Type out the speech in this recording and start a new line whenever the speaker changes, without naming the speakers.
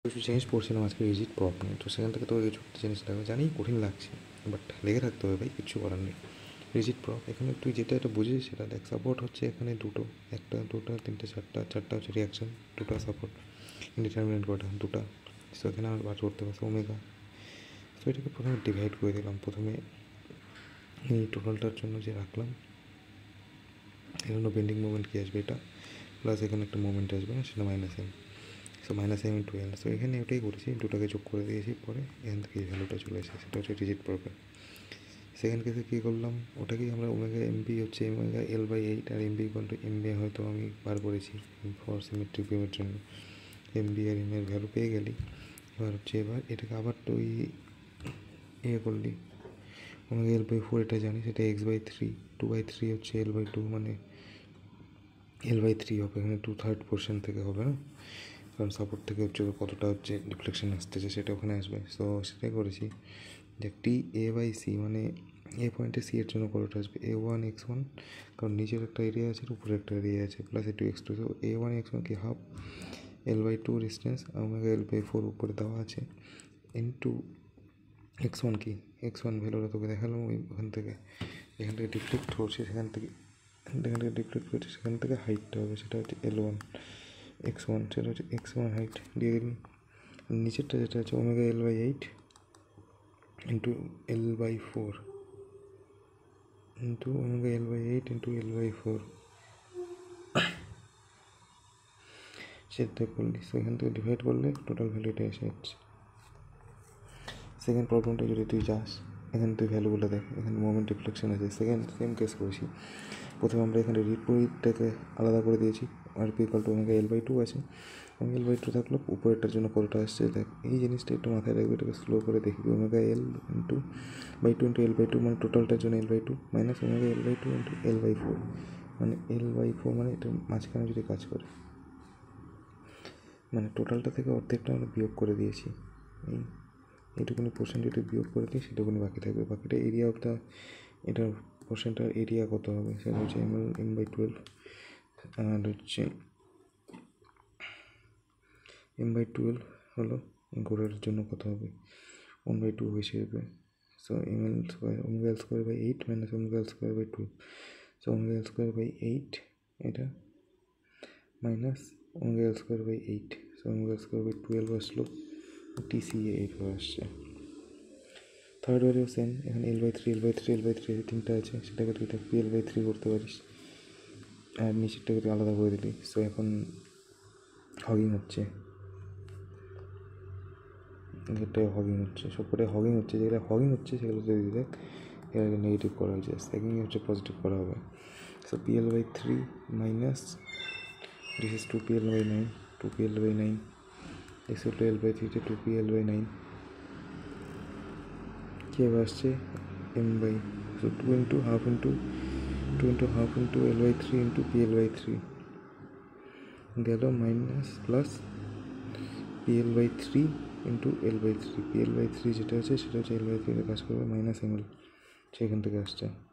কিছু জিনিস পড়ছিলাম আজকে রিজিড প্রপ নিয়ে, তো সেখান থেকে তো কিছু জিনিস লাগবে, জানি কঠিন লাগছে, বাট লেগে থাকতে হবে ভাই, কিছু করার নেই। রিজিড প্রপ এখানে তুই যেটা এটা বুঝিস সেটা দেখ। সাপোর্ট হচ্ছে এখানে দুটো, একটা দুটো তিনটে চারটা, চারটা হচ্ছে রিয়াকশান, দুটো সাপোর্ট, ইনডিটারমিনেট কটা দুটা। সো এখানে আমরা বার করতে পারছি ওমেগা। সো এটাকে প্রথমে ডিভাইড করে দিলাম। প্রথমে এই টোটালটার জন্য যে রাখলাম, এখানে বেন্ডিং মুভমেন্ট কী আসবে এটা, প্লাস এখানে একটা মুভমেন্ট আসবে না, সেটা minus M. So minus M into L. So এখানে ওটাই করেছি, দুটাকে যোগ করে দিয়েছি, পরে এখান থেকে এই ভ্যালুটা চলে এসেছে, সেটা হচ্ছে রিজিড প্রপের। সেকেন্ড কেসে কী করলাম, ওটাকেই আমরা ওমেগা এমবি হচ্ছে ওমেগা এল বাই 8 আর এমবি ইকুয়াল টু এমবি হয়তো আমি বার করেছি ফর সিমেট্রিক বিমের জন্য। এমবি আর এম এর ভ্যালু পেয়ে গেলি। এবার হচ্ছে এবার এটাকে আবার তুই করলি, ওমেগা এল বাই 4 এটা জানি, সেটা এক্স বাই 3, 2/3 হচ্ছে এল বাই 2, মানে এল বাই 3 হবে, এখানে 2/3 পোর্শন থেকে হবে না, কারণ সাপোর্ট থেকে হচ্ছে কতটা হচ্ছে ডিফ্লেকশন আসতেছে সেটা ওখানে আসবে। সো সেটাই করেছি যে টি এ বাই সি, মানে এ পয়েন্টে সি এর জন্য কতটা আসবে, A1 x1, কারণ নিচের একটা এরিয়া আছে আর উপরে একটা এরিয়া আছে, plus A2 x2। So A1 x1 কি half L by 2 distance, omega L by 4 উপরে দেওয়া আছে, ইন্টু x1 কি, x1 ভ্যালুটা তোকে দেখালাম ওখান থেকে, এখান থেকে ডিফ্লেক্ট করছে, সেখান থেকে ডিফ্লেক্ট করছে, সেখান থেকে হাইটটা হবে, সেটা হচ্ছে L1 x1, সেটা হচ্ছে x1 হাইট দিয়ে দিলাম। নিচেরটা যেটা আছে omega L by 8 into L by 4 into omega L by 8 into L by 4, সেটা করলি। সো এখান থেকে ডিভাইড করলে টোটাল ভ্যালুটা এসে যাচ্ছে। সেকেন্ড প্রবলেমটা যদি তুই যাস, এখানে তুই ভ্যালুগুলো দেখ, এখানে মোমেন্ট ডিফ্লেকশন আছে। সেকেন্ড সেম কেস করেছি, প্রথমে আমরা এখানে রিডটাকে আলাদা করে দিয়েছি, আর P equal to omega L by 2 আছে, ওমেগা এল বাই 2 থাকলো, উপরেরটার জন্য কতটা আসছে দেখ। এই জিনিসটা একটু মাথায় রাখবি, এটাকে স্লো করে দেখবি। Omega L into by 2 into L by 2, মানে টোটালটার জন্য L by 2 minus omega L by 2 into L by 4, মানে এল বাই 4, মানে এটা মাঝখানে যদি কাজ করে, মানে টোটালটা থেকে অর্ধেকটা আমরা বিয়োগ করে দিয়েছি। এইটুকুনি পোর্শন যদি বিয়োগ করে দিই, সেটুকুনি বাকি থাকবে। বাকিটা এরিয়া অফ দ্য, এটার পোর্শনটার এরিয়া কত হবে, সেটা হচ্ছে এম বাই 12, আর হচ্ছে এম বাই 12 হলো গোড়ের জন্য কত হবে, 1/2 হিসেবে। So M L square, omega L square by 8 minus omega L square by 12। So omega L square by 8 এটা minus omega L square by 8। So omega L square by 12 আসলো, TCA 8 আসছে। Third ওয়ারেও same, এখানে L by 3 L by 3 L by 3 তিনটা আছে, সেটাকে তুই থাকবি এল বাই 3 করতে পারিস, আর নিচেরটাকে তুই আলাদা করে দিলি। সো এখন হগিং হচ্ছে, এটাই হগিং হচ্ছে, সবকটাই হগিং হচ্ছে। যেগুলো হগিং হচ্ছে সেগুলো যদি দেখ, এটাকে নেগেটিভ করা হয়েছে, সেকেন্ডই হচ্ছে পজিটিভ করা হবে। So P L by 3 minus this is 2PL by 9, 2PL by 9, this is L by 3 2PL by 9, কি আসছে M by, so 2 into half into L by 3 into PL by 3 গেল, minus plus PL by 3 into L by 3, PL by 3 যেটা আছে সেটা হচ্ছে এল by 3 কাজ করবে, minus M L সেখান থেকে আসছে।